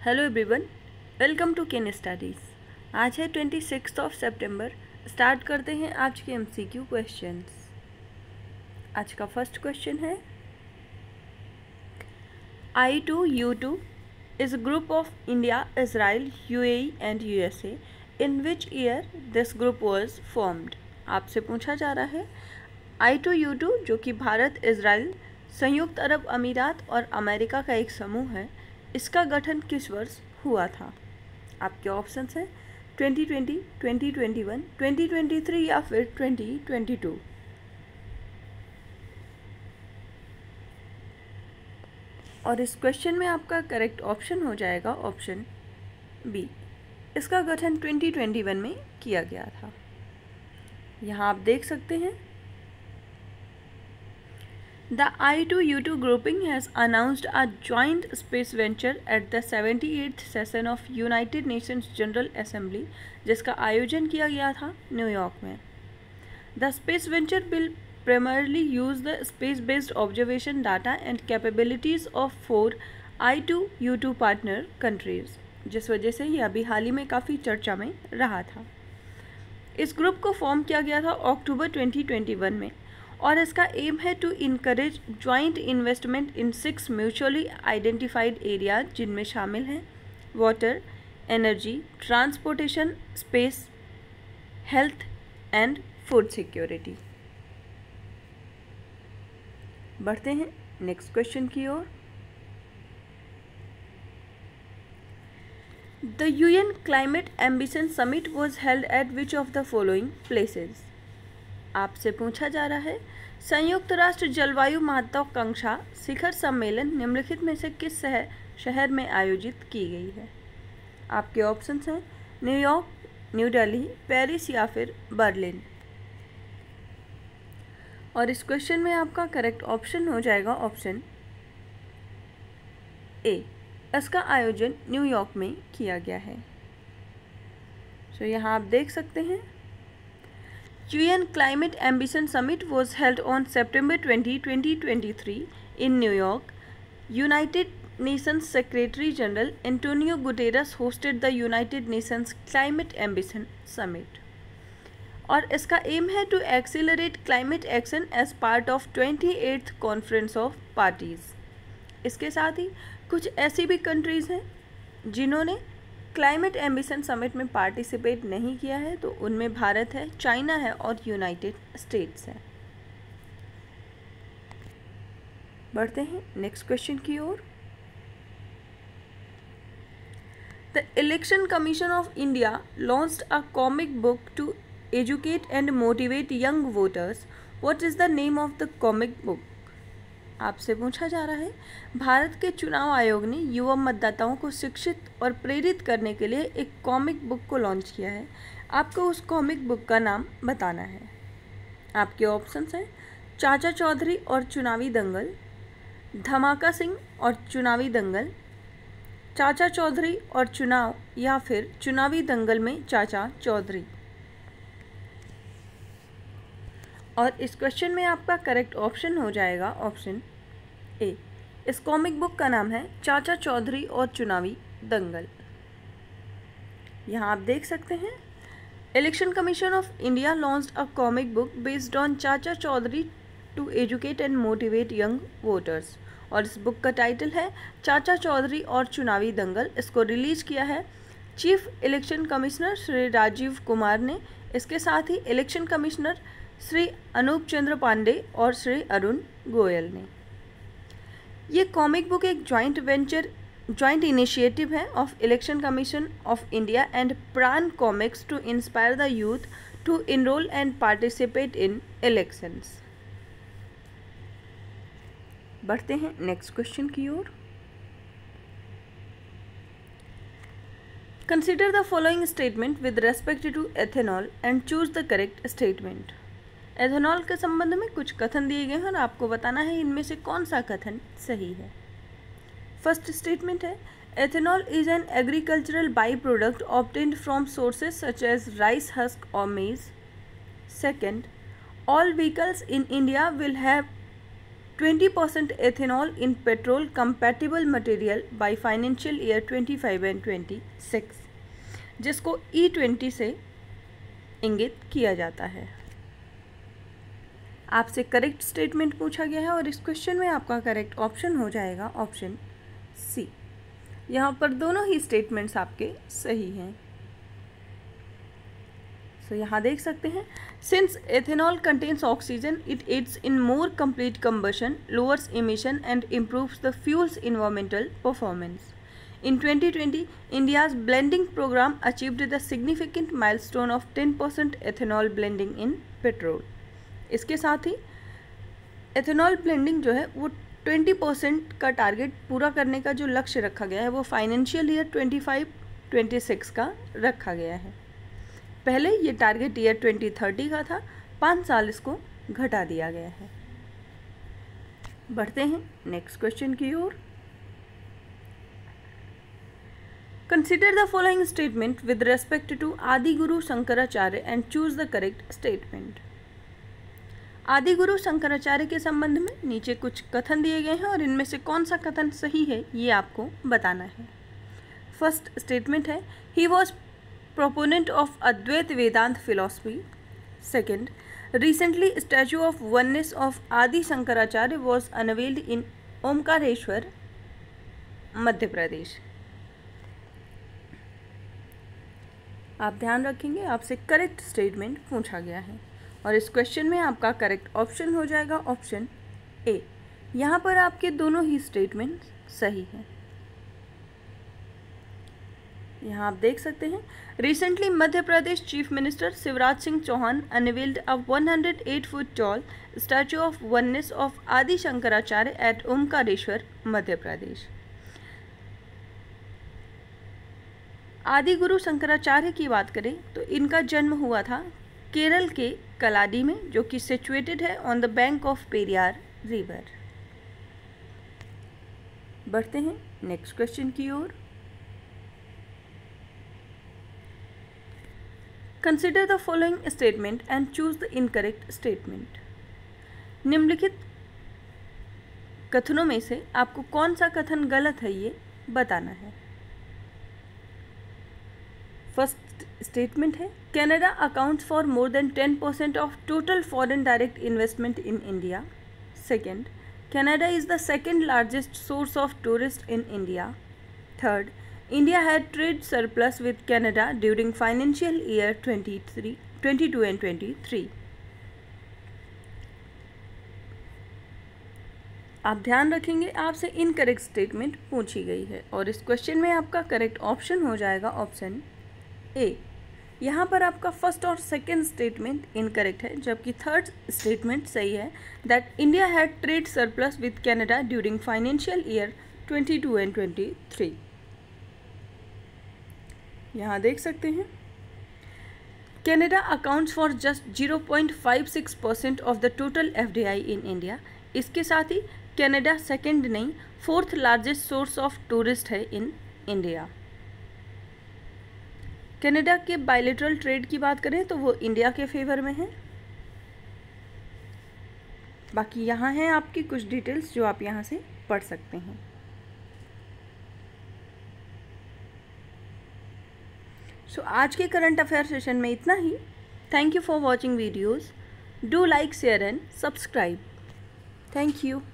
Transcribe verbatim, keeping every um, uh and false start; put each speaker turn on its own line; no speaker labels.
Hello everyone, welcome to Ken studies. आज है twenty six of September. Start करते हैं आज के एमसीक्यू क्वेश्चंस। आज का फर्स्ट क्वेश्चन है, I two U two is group of India, Israel, UAE and USA. In which year this group was formed. आपसे पूछा जा रहा है आई टू यू टू जो कि भारत, इजराइल, संयुक्त अरब अमीरात और अमेरिका का एक समूह है, इसका गठन किस वर्ष हुआ था। आपके ऑप्शंस हैं twenty twenty, twenty twenty one, twenty twenty three या फिर ट्वेंटी ट्वेंटी टू। और इस क्वेश्चन में आपका करेक्ट ऑप्शन हो जाएगा ऑप्शन बी। इसका गठन ट्वेंटी ट्वेंटी वन में किया गया था। यहाँ आप देख सकते हैं, The I two U two grouping has announced a joint space venture at the seventy-eighth session of United Nations General Assembly, जिसका आयोजन किया गया था न्यूयॉर्क में। The space venture will primarily use the space-based observation data and capabilities of four I two U two partner countries, जिस वजह से ये अभी हाल ही में काफ़ी चर्चा में रहा था। इस ग्रुप को फॉर्म किया गया था अक्टूबर ट्वेंटी ट्वेंटी वन में और इसका एम है to encourage joint investment in six mutually identified area, जिनमें शामिल हैं water, energy, transportation, space, health and food security. बढ़ते हैं नेक्स्ट क्वेश्चन की ओर। The UN climate ambition summit was held at which of the following places. आपसे पूछा जा रहा है संयुक्त राष्ट्र जलवायु महत्वाकांक्षा शिखर सम्मेलन निम्नलिखित में से किस शहर शहर में आयोजित की गई है। आपके ऑप्शंस हैं न्यूयॉर्क, न्यू दिल्ली, पेरिस या फिर बर्लिन। और इस क्वेश्चन में आपका करेक्ट ऑप्शन हो जाएगा ऑप्शन ए। इसका आयोजन न्यूयॉर्क में किया गया है। सो यहाँ आप देख सकते हैं, U N Climate Ambition Summit was held on September twentieth, twenty twenty-three in New York. United Nations Secretary General Antonio Guterres hosted the United Nations Climate Ambition Summit. और इसका एम है to accelerate climate action as part of twenty eighth conference of parties. इसके साथ ही कुछ ऐसी भी countries हैं जिन्होंने क्लाइमेट एम्बिशन समिट में पार्टिसिपेट नहीं किया है, तो उनमें भारत है, चाइना है और यूनाइटेड स्टेट्स है। बढ़ते हैं नेक्स्ट क्वेश्चन की ओर। The election commission of India launched a comic book to educate and motivate young voters. What is the name of the comic book. आपसे पूछा जा रहा है भारत के चुनाव आयोग ने युवा मतदाताओं को शिक्षित और प्रेरित करने के लिए एक कॉमिक बुक को लॉन्च किया है। आपको उस कॉमिक बुक का नाम बताना है। आपके ऑप्शंस हैं चाचा चौधरी और चुनावी दंगल, धमाका सिंह और चुनावी दंगल, चाचा चौधरी और चुनाव या फिर चुनावी दंगल में चाचा चौधरी। और इस क्वेश्चन में आपका करेक्ट ऑप्शन हो जाएगा ऑप्शन ए। इस कॉमिक बुक का नाम है चाचा चौधरी और चुनावी दंगल। यहाँ आप देख सकते हैं, election commission of India launched a comic book based on Chacha Chaudhary to educate and motivate young voters. और इस बुक का टाइटल है चाचा चौधरी और चुनावी दंगल। इसको रिलीज किया है chief election commissioner Shri Rajiv Kumar ने। इसके साथ ही इलेक्शन कमिश्नर श्री अनूप चंद्र पांडे और श्री अरुण गोयल ने। ये कॉमिक बुक एक जॉइंट वेंचर जॉइंट इनिशिएटिव है of election commission of India and Pran comics to inspire the youth to enrol and participate in elections. बढ़ते हैं नेक्स्ट क्वेश्चन की ओर। Consider the following statement with respect to ethanol and choose the correct statement. Ethanol के संबंध में कुछ कथन दिए गए हैं और आपको बताना है इनमें से कौन सा कथन सही है। फर्स्ट स्टेटमेंट है ethanol is an agricultural by product obtained from sources such as rice husk और maize. Second, all vehicles in India will have twenty percent ethanol in petrol compatible material by financial year twenty five and twenty six, जिसको E twenty से इंगित किया जाता है। आपसे correct statement पूछा गया है और इस क्वेश्चन में आपका करेक्ट ऑप्शन हो जाएगा ऑप्शन सी। यहाँ पर दोनों ही स्टेटमेंट्स आपके सही हैं। सो so, यहाँ देख सकते हैं, since ethanol contains oxygen it aids in more complete combustion, lowers emission and improves the fuel's environmental performance. In twenty twenty, India's blending program achieved the significant milestone of ten percent ethanol blending in petrol. इसके साथ ही ethanol blending जो है वो twenty percent का target पूरा करने का जो लक्ष्य रखा गया है वो financial year twenty five twenty six का रखा गया है। पहले ये टारगेट ईयर ट्वेंटी थर्टी का था, पाँच साल इसको घटा दिया गया है। बढ़ते हैं नेक्स्ट क्वेश्चन की ओर। Consider the following statement with respect to Adi Guru Shankaracharya and choose the correct statement. आदि गुरु शंकराचार्य के संबंध में नीचे कुछ कथन दिए गए हैं और इनमें से कौन सा कथन सही है ये आपको बताना है। फर्स्ट स्टेटमेंट है, he was proponent of Advaita Vedanta philosophy. Second, recently statue of oneness of Adi Shankaracharya was unveiled in Omkareshwar, Madhya Pradesh. आप ध्यान रखेंगे, आपसे करेक्ट स्टेटमेंट पूछा गया है और इस क्वेश्चन में आपका करेक्ट ऑप्शन हो जाएगा ऑप्शन ए। यहाँ पर आपके दोनों ही स्टेटमेंट सही हैं। यहाँ आप देख सकते हैं, recently Madhya Pradesh chief minister Shivraj Singh Chouhan unveiled a one hundred eight foot tall statue of oneness of Adi Shankaracharya at Omkareshwar, Madhya Pradesh. Adi Guru Shankaracharya की बात करें तो इनका जन्म हुआ था केरल के कलाडी में, जो कि सिचुएटेड है on the bank of Periyar river. बढ़ते हैं नेक्स्ट क्वेश्चन की ओर। Consider the following statement and choose the incorrect statement. निम्नलिखित कथनों में से आपको कौन सा कथन गलत है ये बताना है। फर्स्ट स्टेटमेंट है, Canada accounts for more than ten percent of total foreign direct investment in India. Second, Canada is the second largest source of tourist in India. Third, India had trade surplus with Canada during financial year twenty three twenty two and twenty three. आप ध्यान रखेंगे, आपसे incorrect statement पूछी गई है और इस question में आपका करेक्ट ऑप्शन हो जाएगा ऑप्शन ए। यहाँ पर आपका फर्स्ट और सेकेंड स्टेटमेंट इनकरेक्ट है, जबकि थर्ड स्टेटमेंट सही है, that India had trade surplus with Canada during financial year twenty two and twenty three. यहाँ देख सकते हैं, Canada accounts for just zero point five six percent of the total FDI in India. इसके साथ ही Canada second नहीं, fourth largest source of tourist है in India. Canada के बायलैटरल ट्रेड की बात करें तो वो इंडिया के फेवर में है। बाकी यहाँ हैं आपकी कुछ डिटेल्स जो आप यहाँ से पढ़ सकते हैं। सो so, आज के करंट अफेयर सेशन में इतना ही। Thank you for watching videos. Do like, share and subscribe. Thank you.